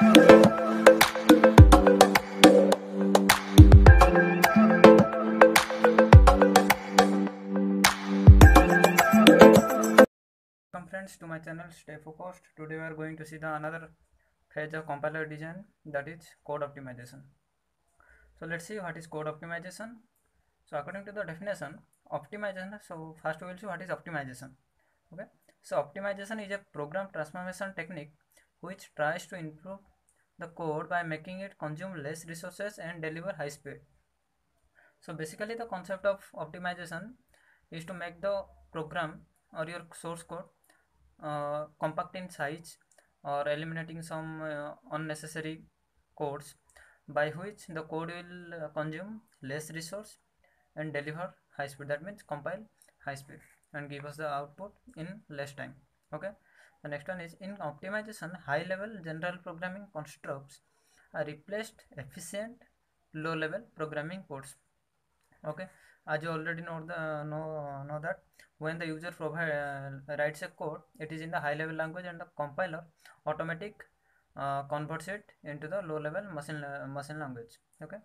Welcome friends to my channel Stay Focused. Today we are going to see the another phase of compiler design, that is code optimization. So let's see what is code optimization. So according to the definition, optimization. So first we will see what is optimization. Okay. So optimization is a program transformation technique which tries to improve the code by making it consume less resources and deliver high speed. So basically the concept of optimization is to make the program or your source code compact in size or eliminating some unnecessary codes, by which the code will consume less resource and deliver high speed. That means compile high speed and give us the output in less time. Okay. The next one is, in optimization, high level general programming constructs are replaced efficient low level programming codes. Okay, as you already know that when the user writes a code, it is in the high level language and the compiler automatic converts it into the low level machine language. Okay,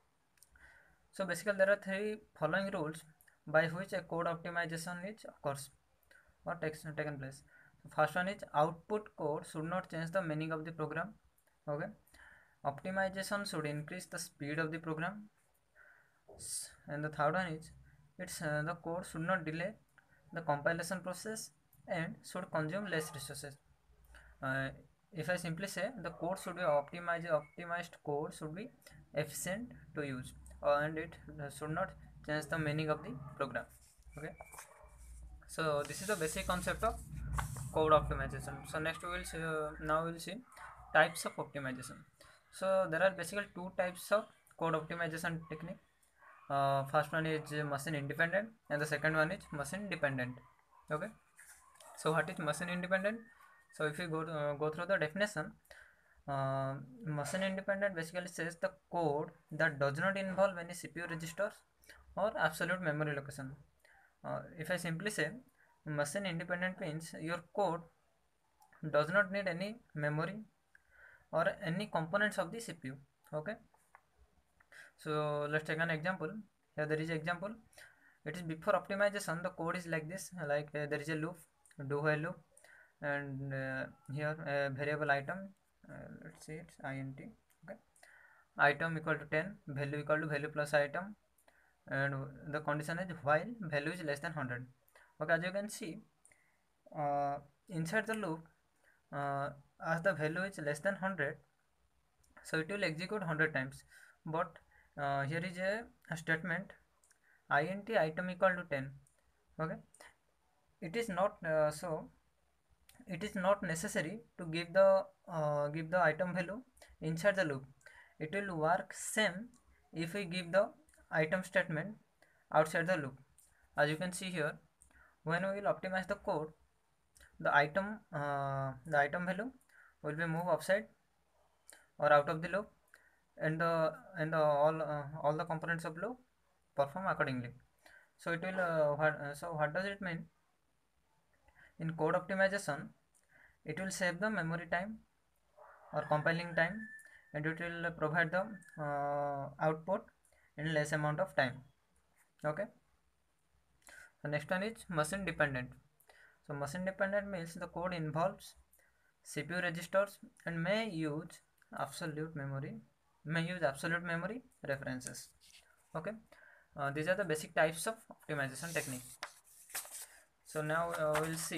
so basically there are three following rules by which a code optimization is occurs or taken place. First one is, output code should not change the meaning of the program. Okay, optimization should increase the speed of the program. And the third one is, the code should not delay the compilation process and should consume less resources. uh, if I simply say, the code should be optimized code should be efficient to use, and it should not change the meaning of the program. Okay, so this is the basic concept of code optimization. So next we will see, now we will see types of optimization. So there are basically two types of code optimization technique. First one is machine independent and the second one is machine dependent. Okay, so what is machine independent? So if you go through the definition, machine independent basically says the code that does not involve any CPU registers or absolute memory location. If I simply say, machine independent means your code does not need any memory or any components of the CPU. Okay, so let's take an example. Here there is an example. It is before optimization. The code is like this. Like there is a loop, do while loop, and here a variable item. Let's see, it's int. Okay, item equal to 10, value equal to value plus item, and the condition is while value is less than 100. Okay, as you can see, inside the loop, as the value is less than 100, so it will execute 100 times. But here is a statement, int item equal to 10. Okay, it is not it is not necessary to give the item value inside the loop. It will work same if we give the item statement outside the loop. As you can see here, when we will optimize the code, the item value will be moved outside or out of the loop, and all the components of loop perform accordingly. So it will so what does it mean? In code optimization, it will save the memory time or compiling time, and it will provide the output in less amount of time. Okay, the next one is machine dependent. So machine dependent means the code involves CPU registers and may use absolute memory references. Okay, these are the basic types of optimization technique. So now we'll see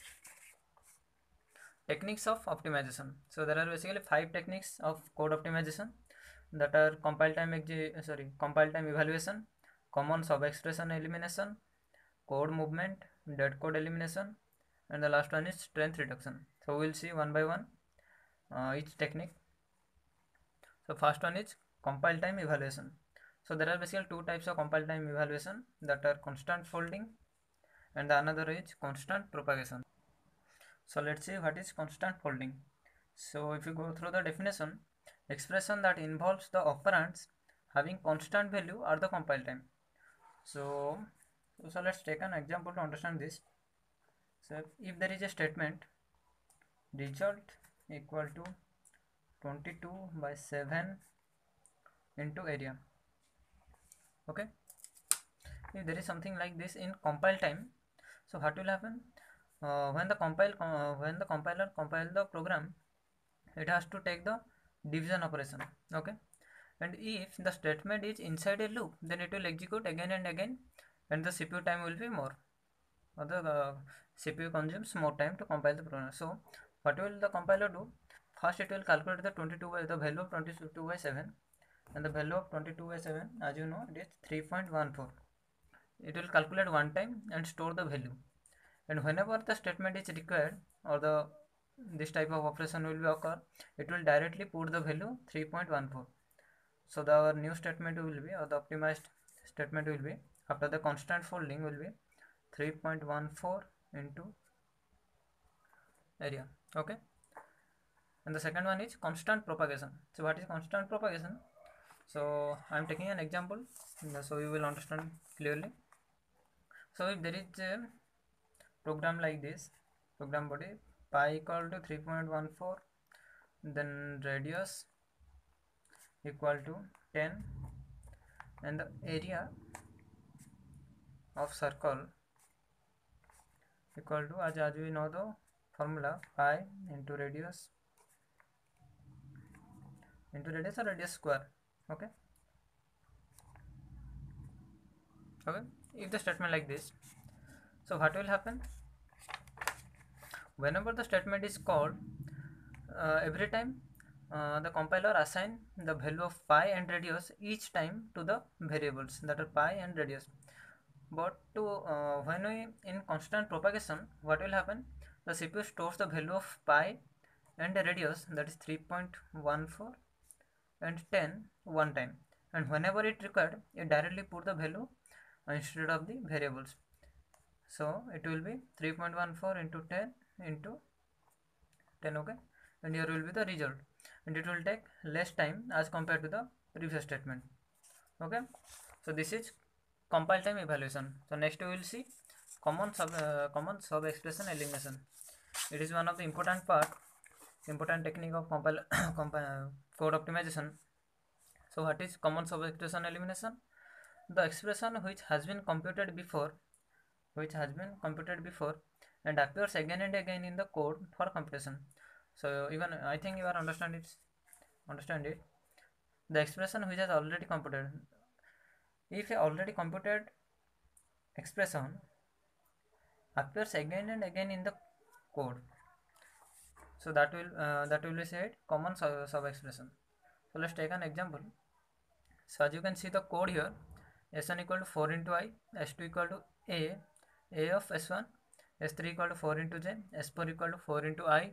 techniques of optimization. So there are basically 5 techniques of code optimization, that are compile time evaluation, common sub expression elimination, code movement, dead code elimination, and the last one is strength reduction. So we'll see one by one each technique. So first one is compile time evaluation. So there are basically two types of compile time evaluation, that are constant folding and the another is constant propagation. So let's see what is constant folding. So if you go through the definition, expression that involves the operands having constant value are the compile time. So let's take an example to understand this. So if there is a statement result equal to 22 by 7 into area. Okay, if there is something like this in compile time, so what will happen, when the compiler compile the program, it has to take the division operation. Okay, and if the statement is inside a loop, then it will execute again and again, and the CPU time will be more, or the CPU consumes more time to compile the program. So what will the compiler do? First it will calculate the 22 by the value of 22 by 7, and the value of 22 by 7, as you know, it is 3.14. It will calculate one time and store the value, and whenever the statement is required, or the this type of operation will be occur, it will directly put the value 3.14. So our new statement will be, or the optimized statement will be, after the constant folding will be 3.14 into area. Okay, and the second one is constant propagation. So what is constant propagation? So I am taking an example, so you will understand clearly. So if there is a program like this, program body pi equal to 3.14, then radius equal to 10, and the area of circle equal to, as we know the formula, pi into radius or radius square. Okay, okay, if the statement like this, so what will happen, whenever the statement is called, every time the compiler assign the value of pi and radius each time to the variables that are pi and radius. But when we in constant propagation, what will happen, the CPU stores the value of pi and the radius, that is 3.14 and 10 one time, and whenever it required, it directly put the value instead of the variables. So it will be 3.14 into 10 into 10. Okay, and here will be the result, and it will take less time as compared to the previous statement. Okay, so this is compile time evaluation. So next we will see common sub expression elimination. It is one of the important technique of code optimization. So what is common sub expression elimination? The expression which has been computed before and appears again and again in the code for computation. So even I think you are understand it. The expression which has already computed. If a already computed expression appears again and again in the code, so that will be said common sub expression. So let's take an example. So as you can see the code here, s1 equal to 4 into I, s2 equal to a of s1, s3 equal to 4 into j, s4 equal to 4 into I,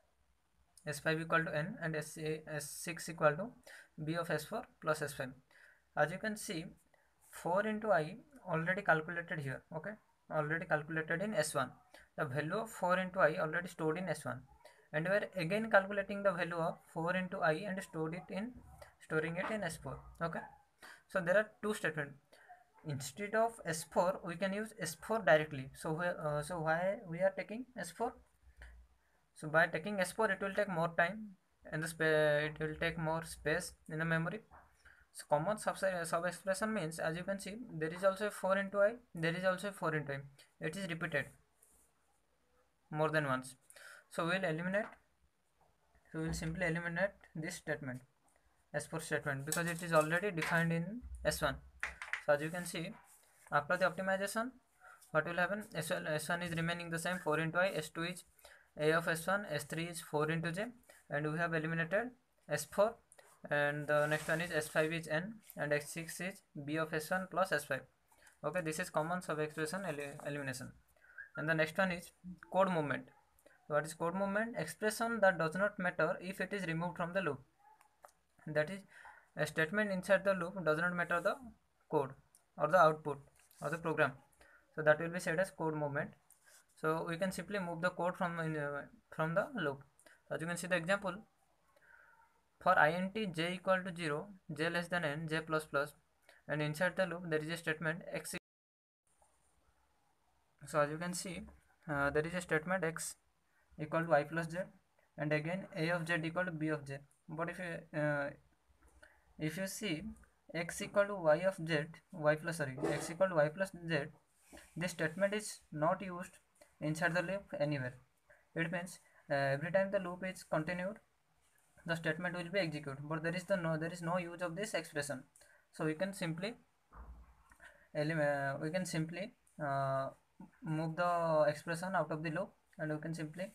s5 equal to n, and s6 equal to b of s4 plus s5. As you can see, 4 into I already calculated here. Okay, already calculated in s1. The value of 4 into I already stored in s1, and we are again calculating the value of 4 into I and storing it in s4. Okay, so there are two statements. Instead of s4, we can use s4 directly. So why we are taking s4? So by taking s4, it will take more time, and it will take more space in the memory. So common sub expression means, as you can see, there is also 4 into I, there is also 4 into I. It is repeated more than once. So we will simply eliminate this statement, s4 statement, because it is already defined in s1. So as you can see, after the optimization, what will happen, s1 is remaining the same, 4 into I, s2 is a of s1, s3 is 4 into j, and we have eliminated s4, and the next one is s5 is n, and s6 is b of s1 plus s5. Okay, this is common sub expression elimination. And the next one is code movement. What is code movement? Expression that does not matter if it is removed from the loop. That is, a statement inside the loop does not matter the code or the output or the program. So that will be said as code movement. So we can simply move the code from the loop. So as you can see the example, for int j equal to 0, j less than n, j plus plus, and inside the loop there is a statement x. So as you can see, there is a statement x equal to I plus j, and again a of z equal to b of z. But if you see x equal to y of z, x equal to y plus z, this statement is not used inside the loop anywhere. It means every time the loop is continued, the statement will be executed, but there is no use of this expression. So we can simply uh, move the expression out of the loop, and we can simply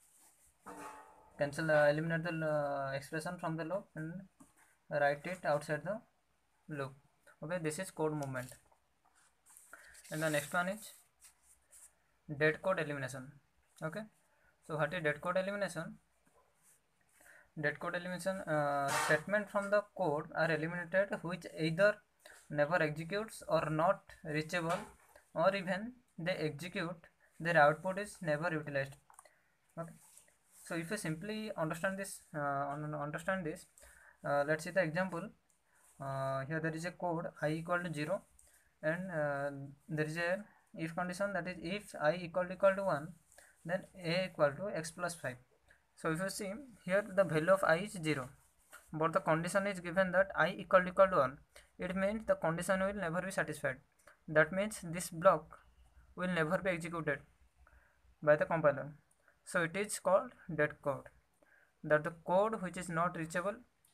eliminate the expression from the loop and write it outside the loop. Okay, this is code movement. And the next one is dead code elimination. Okay, so what is dead code elimination? Dead code elimination, statement from the code are eliminated which either never executes or not reachable, or even they execute, their output is never utilized. Okay, so if you simply understand this, let's see the example. Here there is a code I equal to 0, and there is a if condition, that is if I equal to 1, then a equal to x plus 5. So if you see here, the value of I is 0, but the condition is given that I equal to 1. It means the condition will never be satisfied. That means this block will never be executed by the compiler. So it is called dead code. That the code which is not reachable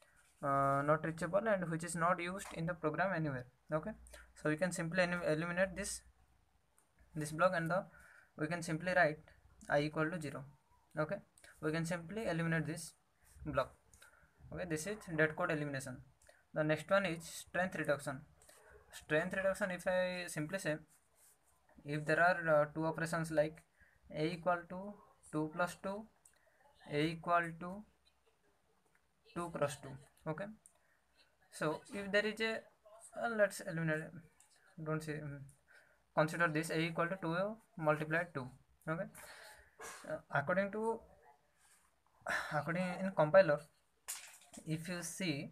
and which is not used in the program anywhere. Okay, so we can simply eliminate this block, and we can simply write I equal to 0. Okay, we can simply eliminate this block. Okay, this is dead code elimination. The next one is strength reduction. Strength reduction, if I simply say, if there are two operations like a equal to 2 plus 2, a equal to 2 cross 2. Okay, so if there is a let's eliminate, don't say, consider this a equal to 2 multiplied 2. Okay, according in compiler, if you see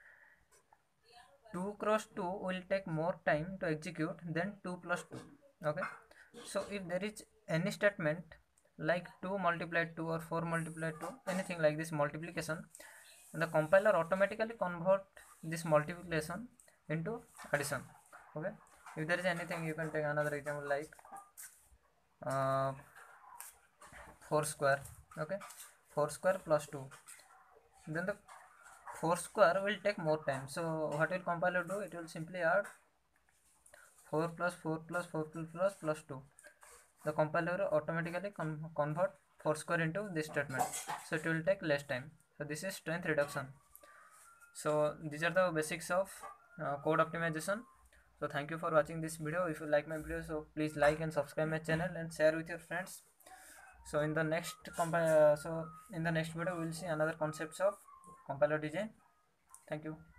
2 cross 2 will take more time to execute than 2 plus 2. Okay, so if there is any statement like 2 multiplied 2 or 4 multiplied 2, anything like this multiplication, the compiler automatically convert this multiplication into addition. Okay, if there is anything, you can take another example like 4 square. Okay, 4 square plus 2, then the 4 square will take more time. So what will compiler do? It will simply add 4 plus 4 plus 4 plus 2. The compiler will automatically convert 4 square into this statement, so it will take less time. So this is strength reduction. So these are the basics of code optimization. So thank you for watching this video. If you like my video, so please like and subscribe my channel and share with your friends. So in the next video we will see another concepts of compiler design. Thank you.